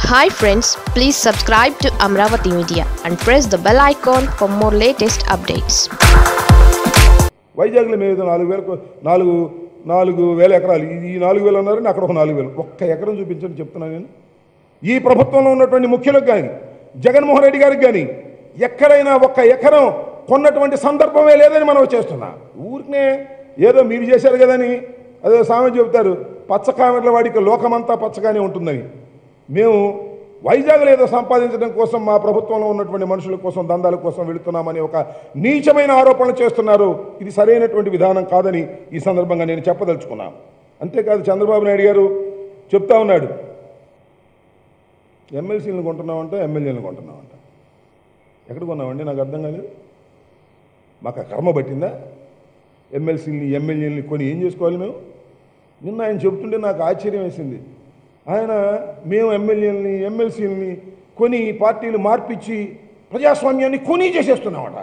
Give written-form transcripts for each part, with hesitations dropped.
Hi friends, please subscribe to Amravati Media and press the bell icon for more latest updates. వైజాగ్లో మేము 4,000 ఎకరాలు ఈ 4,000 అన్నారని అక్కడ ఒక 4,000 ఒక్క ఎకరం చూపించండి చెప్తున్నాను నేను. ఈ ప్రభుత్వంలో ఉన్నటువంటి ముఖ్యులకు కానీ జగన్మోహన్ రెడ్డి గారికి కానీ ఎక్కడైనా ఒక్క ఎకరం కొన్నటువంటి సందర్భమే లేదని మనం చేస్తున్నా. ఊరినే ఏదో మీరు చేశారు కదని అదే సామెత చెబుతారు, పచ్చ కామెర్ల వాడికి లోకమంతా పచ్చగానే ఉంటుందని. మేము వైజాగ్లో ఏదో సంపాదించడం కోసం మా ప్రభుత్వంలో ఉన్నటువంటి మనుషుల కోసం దందాల కోసం వెళుతున్నామని ఒక నీచమైన ఆరోపణలు చేస్తున్నారు. ఇది సరైనటువంటి విధానం కాదని ఈ సందర్భంగా నేను చెప్పదలుచుకున్నాను. అంతేకాదు చంద్రబాబు నాయుడు గారు చెప్తా ఉన్నాడు, ఎమ్మెల్సీలను కొంటున్నామంట, ఎమ్మెల్యేలను కొంటున్నామంట. ఎక్కడ కొన్నామండి? నాకు అర్థం కాలేదు. మాకు కర్మ పట్టిందా? ఎమ్మెల్సీలని ఎమ్మెల్యేలని కొని ఏం చేసుకోవాలి మేము? నిన్న ఆయన చెబుతుంటే నాకు ఆశ్చర్యం వేసింది. ఆయన మేము ఎమ్మెల్యేలని ఎమ్మెల్సీలని కొని పార్టీలు మార్పిచ్చి ప్రజాస్వామ్యాన్ని కూనీ చేసేస్తున్నామట.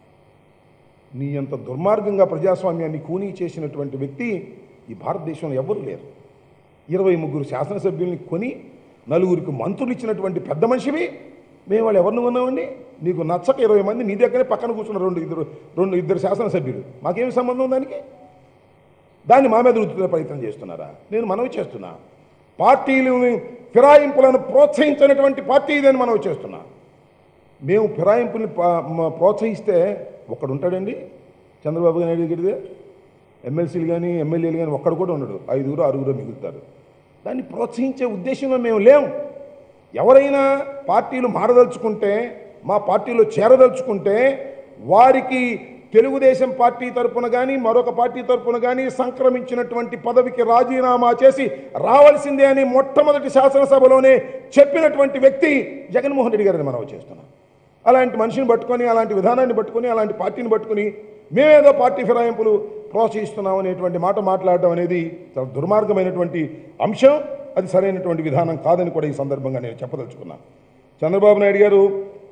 నీ అంత దుర్మార్గంగా ప్రజాస్వామ్యాన్ని కూనీ చేసినటువంటి వ్యక్తి ఈ భారతదేశంలో ఎవరు లేరు. 23 శాసనసభ్యుల్ని కొని 4 మంత్రులు ఇచ్చినటువంటి పెద్ద మనిషివి మేము వాళ్ళు ఎవరిని ఉన్నామండి? నీకు నచ్చక 20 మంది నీ దగ్గరే పక్కన కూర్చున్న ఇద్దరు శాసనసభ్యులు. మాకేమి సంబంధం దానికి? దాన్ని మా మీద రుద్దుకునే ప్రయత్నం చేస్తున్నారా? నేను మనవి చేస్తున్నా, పార్టీలని ఫిరాయింపులను ప్రోత్సహించినటువంటి పార్టీ ఇదని మనం చేస్తున్నా. మేము ఫిరాయింపుల్ని ప్రోత్సహిస్తే ఒక్కడు ఉంటాడండి? చంద్రబాబు నాయుడు గారిదే ఎమ్మెల్సీలు కానీ ఎమ్మెల్యేలు కానీ ఒక్కడు కూడా ఉండడు. 5 6 మిగులుతారు. దాన్ని ప్రోత్సహించే ఉద్దేశంలో మేము లేము. ఎవరైనా పార్టీలు మారదలుచుకుంటే, మా పార్టీలో చేరదలుచుకుంటే వారికి తెలుగుదేశం పార్టీ తరపున కానీ మరొక పార్టీ తరపున కానీ సంక్రమించినటువంటి పదవికి రాజీనామా చేసి రావాల్సిందే అని మొట్టమొదటి శాసనసభలోనే చెప్పినటువంటి వ్యక్తి జగన్మోహన్ రెడ్డి గారిని మనం చేస్తున్నాం. అలాంటి మనిషిని పట్టుకొని, అలాంటి విధానాన్ని పట్టుకొని, అలాంటి పార్టీని పట్టుకొని మేమేదో పార్టీ ఫిరాయింపులు ప్రోత్సహిస్తున్నాం అనేటువంటి మాట మాట్లాడడం అనేది చాలా దుర్మార్గమైనటువంటి అంశం. అది సరైనటువంటి విధానం కాదని కూడా ఈ సందర్భంగా నేను చెప్పదలుచుకున్నాను. చంద్రబాబు నాయుడు గారు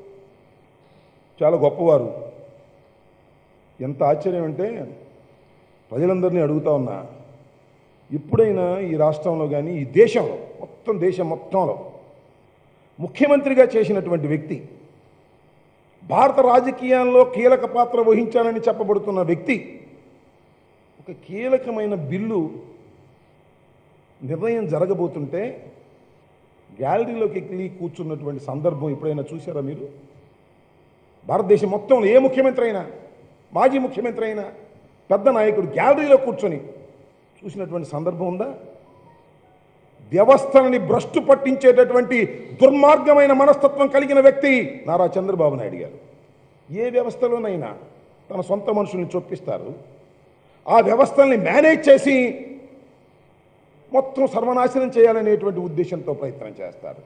చాలా గొప్పవారు. ఎంత ఆశ్చర్యం అంటే, ప్రజలందరినీ అడుగుతా ఉన్నా, ఎప్పుడైనా ఈ రాష్ట్రంలో కానీ ఈ దేశంలో దేశం మొత్తంలో ముఖ్యమంత్రిగా చేసినటువంటి వ్యక్తి, భారత రాజకీయాల్లో కీలక పాత్ర వహించాలని చెప్పబడుతున్న వ్యక్తి ఒక కీలకమైన బిల్లు నిర్ణయం జరగబోతుంటే గ్యాలరీలోకి ఎక్కి కూర్చున్నటువంటి సందర్భం ఎప్పుడైనా చూసారా మీరు? భారతదేశం మొత్తంలో ఏ ముఖ్యమంత్రి అయినా, మాజీ ముఖ్యమంత్రి అయినా, పెద్ద నాయకుడు గ్యాలరీలో కూర్చొని చూసినటువంటి సందర్భం ఉందా? వ్యవస్థలని భ్రష్టు పట్టించేటటువంటి దుర్మార్గమైన మనస్తత్వం కలిగిన వ్యక్తి నారా చంద్రబాబు నాయుడు గారు. ఏ వ్యవస్థలోనైనా తన సొంత మనుషుల్ని చొప్పిస్తారు. ఆ వ్యవస్థల్ని మేనేజ్ చేసి మొత్తం సర్వనాశనం చేయాలనేటువంటి ఉద్దేశంతో ప్రయత్నం చేస్తారు.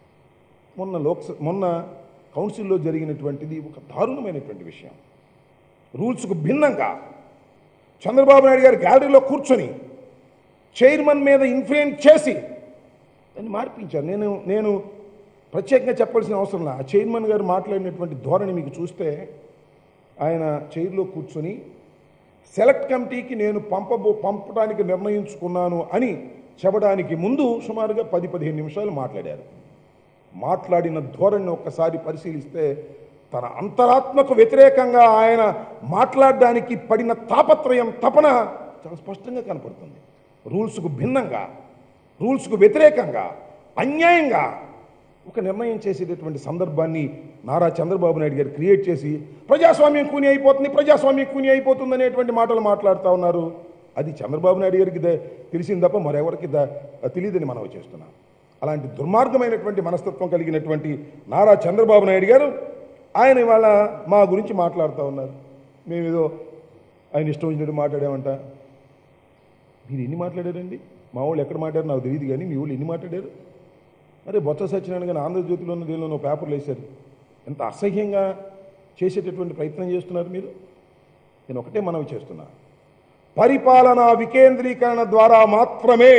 మొన్న కౌన్సిల్లో జరిగినటువంటిది ఒక దారుణమైనటువంటి విషయం. రూల్స్కు భిన్నంగా చంద్రబాబు నాయుడు గారు గ్యాలరీలో కూర్చొని చైర్మన్ మీద ఇన్ఫ్లుయెన్స్ చేసి దాన్ని మార్పించారు. నేను ప్రత్యేకంగా చెప్పాల్సిన అవసరం లేదు. ఆ చైర్మన్ గారు మాట్లాడినటువంటి ధోరణి మీకు చూస్తే, ఆయన చైర్లో కూర్చొని సెలెక్ట్ కమిటీకి నేను పంపడానికి నిర్ణయించుకున్నాను అని చెప్పడానికి ముందు సుమారుగా 10-15 నిమిషాలు మాట్లాడారు. మాట్లాడిన ధోరణిని ఒక్కసారి పరిశీలిస్తే తన అంతరాత్మకు వ్యతిరేకంగా ఆయన మాట్లాడడానికి పడిన తాపత్రయం, తపన చాలా స్పష్టంగా కనపడుతుంది. రూల్స్కు భిన్నంగా, రూల్స్కు వ్యతిరేకంగా, అన్యాయంగా ఒక నిర్ణయం చేసేటటువంటి సందర్భాన్ని నారా చంద్రబాబు నాయుడు గారు క్రియేట్ చేసి ప్రజాస్వామ్యం కూని అయిపోతుంది అనేటువంటి మాటలు మాట్లాడుతూ ఉన్నారు. అది చంద్రబాబు నాయుడు గారికి తెలిసింది తప్ప మరెవరికి తెలియదని మనం చేస్తున్నాం. అలాంటి దుర్మార్గమైనటువంటి మనస్తత్వం కలిగినటువంటి నారా చంద్రబాబు నాయుడు గారు ఆయన ఇవాళ మా గురించి మాట్లాడుతూ ఉన్నారు. మేమేదో ఆయన ఇష్టం వచ్చినట్టు మాట్లాడామంట. మీరు ఎన్ని మాట్లాడారండి? మా వాళ్ళు ఎక్కడ మాట్లాడారు నాకు తెలియదు, కానీ మీ వాళ్ళు ఎన్ని మాట్లాడారు? అరే బొత్స సత్యనారాయణ కానీ ఆంధ్రజ్యోతిలో ఉన్న దీనిలో పేపర్లు వేశారు. ఎంత అసహ్యంగా చేసేటటువంటి ప్రయత్నం చేస్తున్నారు మీరు. నేను ఒకటే మనవి చేస్తున్నా, పరిపాలనా వికేంద్రీకరణ ద్వారా మాత్రమే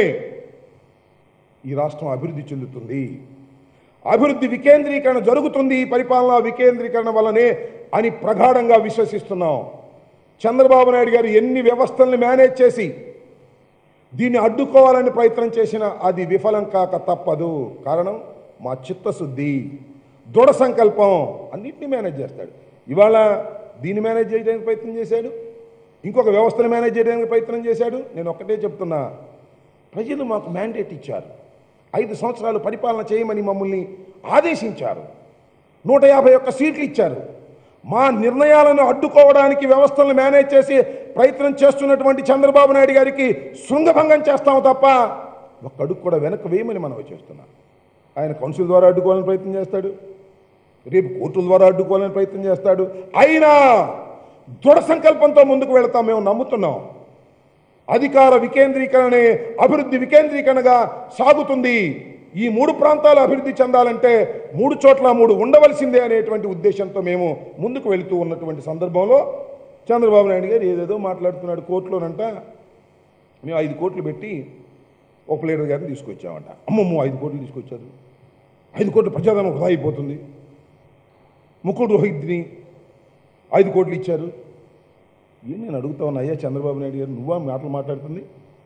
ఈ రాష్ట్రం అభివృద్ధి చెందుతుంది. అభివృద్ధి వికేంద్రీకరణ జరుగుతుంది పరిపాలనా వికేంద్రీకరణ వల్లనే అని ప్రగాఢంగా విశ్వసిస్తున్నాం. చంద్రబాబు నాయుడు గారు ఎన్ని వ్యవస్థల్ని మేనేజ్ చేసి దీన్ని అడ్డుకోవాలని ప్రయత్నం చేసినా అది విఫలం కాక తప్పదు. కారణం మా చిత్తశుద్ధి, దృఢ సంకల్పం అన్నింటినీ మేనేజ్ చేస్తాడు. ఇవాళ దీన్ని మేనేజ్ చేయడానికి ప్రయత్నం చేశాడు, ఇంకొక వ్యవస్థను మేనేజ్ చేయడానికి ప్రయత్నం చేశాడు. నేను ఒక్కటే చెప్తున్నా, ప్రజలు మాకు మ్యాండేట్ ఇచ్చారు, 5 సంవత్సరాలు పరిపాలన చేయమని మమ్మల్ని ఆదేశించారు, 151 సీట్లు ఇచ్చారు. మా నిర్ణయాలను అడ్డుకోవడానికి వ్యవస్థలను మేనేజ్ చేసి ప్రయత్నం చేస్తున్నటువంటి చంద్రబాబు నాయుడు గారికి శృంగభంగం చేస్తాము తప్ప ఒక్క అడుగు కూడా వెనక్కి వేయమని మనం చేస్తున్నాం. ఆయన కౌన్సిల్ ద్వారా అడ్డుకోవాలని ప్రయత్నం చేస్తాడు, రేపు కోర్టుల ద్వారా అడ్డుకోవాలని ప్రయత్నం చేస్తాడు. అయినా దృఢ సంకల్పంతో ముందుకు వెళతాం. మేము నమ్ముతున్నాం అధికార వికేంద్రీకరణే అభివృద్ధి వికేంద్రీకరణగా సాగుతుంది. ఈ 3 ప్రాంతాలు అభివృద్ధి చెందాలంటే 3 చోట్ల 3 ఉండవలసిందే అనేటువంటి ఉద్దేశంతో మేము ముందుకు వెళుతూ ఉన్నటువంటి సందర్భంలో చంద్రబాబు నాయుడు గారు ఏదేదో మాట్లాడుతున్నాడు. కోర్టులోనంట మేము 5 కోట్లు పెట్టి ఒక లీడర్ గారిని తీసుకొచ్చామంట. అమ్మమ్మ 5 కోట్లు తీసుకొచ్చారు, 5 కోట్లు ప్రజాధనం వృధా అయిపోతుంది. ముకుల్ రోహిత్ని 5 కోట్లు ఇచ్చారు. ఏం నేను అడుగుతా ఉన్నా, అయ్యా చంద్రబాబు నాయుడు గారు నువ్వా మాటలు మాట్లాడుతుంది?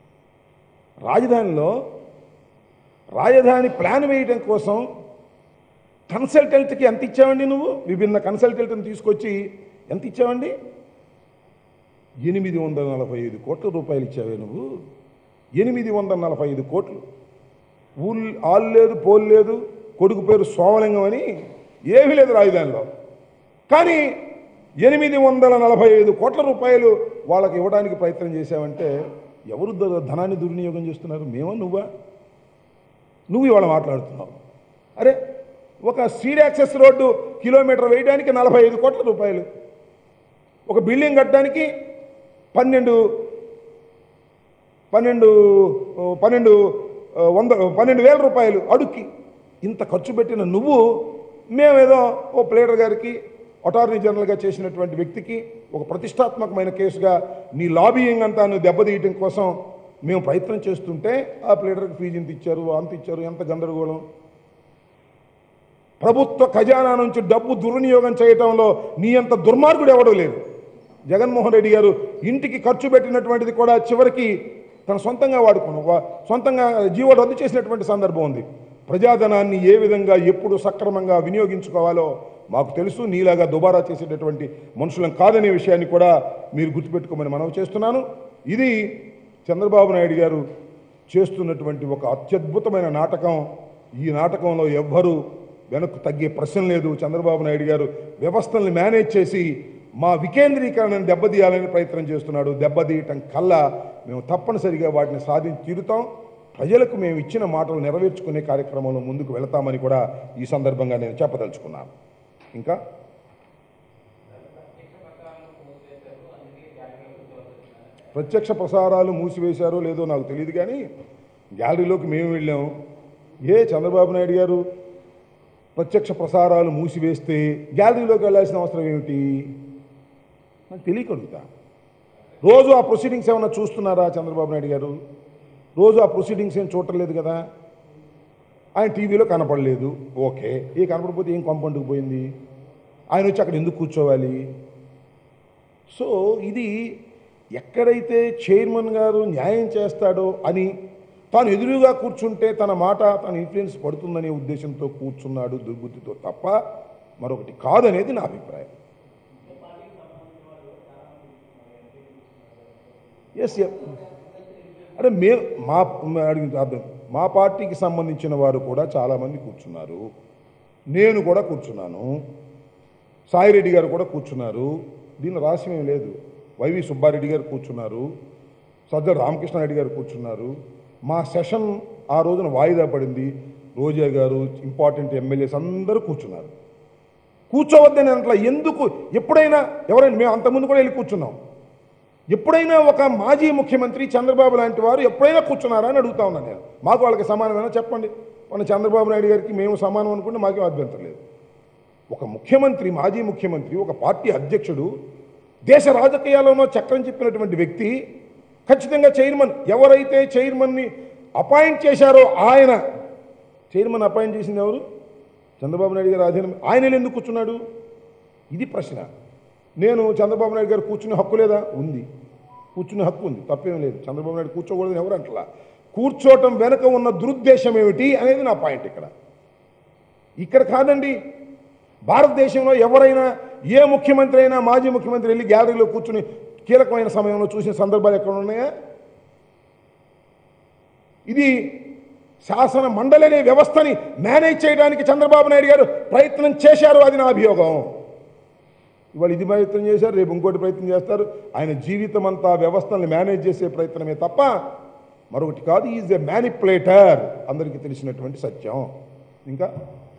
రాజధాని ప్లాన్ వేయడం కోసం కన్సల్టెంట్కి ఎంత ఇచ్చావండి నువ్వు? విభిన్న కన్సల్టెంట్ని తీసుకొచ్చి ఎంత ఇచ్చావండి? 845 కోట్ల రూపాయలు ఇచ్చావే నువ్వు. 845 కోట్లు. ఆలు లేదు, పోలు లేదు, కొడుకు పేరు సోమలింగం అని ఏమీ లేదు రాజధానిలో. కానీ 845 కోట్ల రూపాయలు వాళ్ళకి ఇవ్వడానికి ప్రయత్నం చేశావంటే ఎవరు ధనాన్ని దుర్వినియోగం చేస్తున్నారు? మేమో నువ్వా? నువ్వు ఇవాళ మాట్లాడుతున్నావు. అరే ఒక సీడ్ యాక్సెస్ రోడ్డు కిలోమీటర్ వేయడానికి 45 కోట్ల రూపాయలు, ఒక బిల్డింగ్ కట్టడానికి 12,000 రూపాయలు అడుక్కి. ఇంత ఖర్చు పెట్టిన నువ్వు మేమేదో ఓ ప్లేడర్ గారికి అటార్నీ జనరల్గా చేసినటువంటి వ్యక్తికి ఒక ప్రతిష్టాత్మకమైన కేసుగా నీ లాబీయింగ్ అంతా దెబ్బతీయటం కోసం మేము ప్రయత్నం చేస్తుంటే ఆ ప్లేడర్కి ఫీజు ఇంత ఇచ్చారు, అంత ఇచ్చారు, ఎంత గందరగోళం. ప్రభుత్వ ఖజానా నుంచి డబ్బు దుర్వినియోగం చేయటంలో నీ అంత దుర్మార్గుడు ఎవడూ లేదు. జగన్మోహన్ రెడ్డి గారు ఇంటికి ఖర్చు పెట్టినటువంటిది కూడా చివరికి తన సొంతంగా సొంతంగా జీవో రద్దు చేసినటువంటి సందర్భం ఉంది. ప్రజాధనాన్ని ఏ విధంగా ఎప్పుడు సక్రమంగా వినియోగించుకోవాలో మాకు తెలుసు. నీలాగా దుబారా చేసేటటువంటి మనుషులం కాదనే విషయాన్ని కూడా మీరు గుర్తుపెట్టుకోమని మనవి చేస్తున్నాను. ఇది చంద్రబాబు నాయుడు గారు చేస్తున్నటువంటి ఒక అత్యద్భుతమైన నాటకం. ఈ నాటకంలో ఎవ్వరూ వెనక్కు తగ్గే ప్రశ్న లేదు. చంద్రబాబు నాయుడు గారు వ్యవస్థల్ని మేనేజ్ చేసి మా వికేంద్రీకరణను దెబ్బతీయాలని ప్రయత్నం చేస్తున్నాడు. దెబ్బతీయటం కల్లా మేము తప్పనిసరిగా వాటిని సాధించి తీరుతాం. ప్రజలకు మేము ఇచ్చిన మాటలు నెరవేర్చుకునే కార్యక్రమంలో ముందుకు వెళతామని కూడా ఈ సందర్భంగా నేను చెప్పదలుచుకున్నాను. ఇంకా ప్రత్యక్ష ప్రసారాలు మూసివేశారో లేదో నాకు తెలియదు, కానీ గ్యాలరీలోకి మేము వెళ్ళాము. చంద్రబాబు నాయుడు గారు ప్రత్యక్ష ప్రసారాలు మూసివేస్తే గ్యాలరీలోకి వెళ్ళాల్సిన అవసరం ఏమిటి? నాకు తెలియకడుగుతా. రోజు ఆ ప్రొసీడింగ్స్ ఏమన్నా చూస్తున్నారా చంద్రబాబు నాయుడు గారు? రోజు ఆ ప్రొసీడింగ్స్ ఏం చూడటం లేదు కదా. ఆయన టీవీలో కనపడలేదు, ఓకే. కనపడకపోతే ఏం కొంపండుకు పోయింది? ఆయన వచ్చి అక్కడ ఎందుకు కూర్చోవాలి? సో ఇది ఎక్కడైతే చైర్మన్ గారు న్యాయం చేస్తాడో అని తాను ఎదురుగా కూర్చుంటే తన మాట తన ఇన్ఫ్లుయెన్స్ పడుతుందనే ఉద్దేశంతో కూర్చున్నాడు దుర్బుద్ధితో తప్ప మరొకటి కాదనేది నా అభిప్రాయం. అంటే మా పార్టీకి సంబంధించిన వారు కూడా చాలామంది కూర్చున్నారు. నేను కూడా కూర్చున్నాను, సాయిరెడ్డి గారు కూడా కూర్చున్నారు. దీని రహస్యం ఏం లేదు. వైవి సుబ్బారెడ్డి గారు కూర్చున్నారు, సజ్జల రామకృష్ణారెడ్డి గారు కూర్చున్నారు. మా సెషన్ ఆ రోజున వాయిదా పడింది. రోజా గారు, ఇంపార్టెంట్ ఎమ్మెల్యేస్ అందరూ కూర్చున్నారు. కూర్చోవద్దని అట్లా ఎందుకు? ఎప్పుడైనా ఎవరైనా మేము అంతకుముందు కూడా వెళ్ళి కూర్చున్నాం. ఎప్పుడైనా ఒక మాజీ ముఖ్యమంత్రి చంద్రబాబు లాంటి వారు ఎప్పుడైనా కూర్చున్నారా అని అడుగుతా ఉన్నాను నేను. మాకు వాళ్ళకి సమానమైనా చెప్పండి. మన చంద్రబాబు నాయుడు గారికి మేము సమానం అనుకుంటే మాకేం అభ్యంతరం లేదు. ఒక ముఖ్యమంత్రి, మాజీ ముఖ్యమంత్రి, ఒక పార్టీ అధ్యక్షుడు, దేశ రాజకీయాల్లోనో చక్రం చెప్పినటువంటి వ్యక్తి ఖచ్చితంగా చైర్మన్, ఎవరైతే చైర్మన్ని అపాయింట్ చేశారో ఆయన, చైర్మన్ అపాయింట్ చేసింది ఎవరు? చంద్రబాబు నాయుడు గారు అధీనం. ఆయన ఎందుకు కూర్చున్నాడు? ఇది ప్రశ్న. నేను చంద్రబాబు నాయుడు గారు కూర్చునే హక్కు లేదా? ఉంది, కూర్చునే హక్కు ఉంది, తప్పేం లేదు. చంద్రబాబు నాయుడు కూర్చోకూడదని ఎవరు అంటలా. కూర్చోవటం వెనుక ఉన్న దురుద్దేశం ఏమిటి అనేది నా పాయింట్ ఇక్కడ. ఇక్కడ కాదండి. భారతదేశంలో ఎవరైనా ఏ ముఖ్యమంత్రి అయినా మాజీ ముఖ్యమంత్రి వెళ్ళి గ్యాలరీలో కూర్చుని కీలకమైన సమయంలో చూసిన సందర్భాలు ఎక్కడ ఉన్నాయా? ఇది శాసన మండలి అనే వ్యవస్థని మేనేజ్ చేయడానికి చంద్రబాబు నాయుడు గారు ప్రయత్నం చేశారు. అది నా అభియోగం. ఇవాళ ఇది ప్రయత్నం చేశారు, రేపు ఇంకోటి ప్రయత్నం చేస్తారు. ఆయన జీవితం అంతా వ్యవస్థల్ని మేనేజ్ చేసే ప్రయత్నమే తప్ప మరొకటి కాదు. ఈజ్ ఎ మ్యానిపులేటర్, అందరికీ తెలిసినటువంటి సత్యం. ఇంకా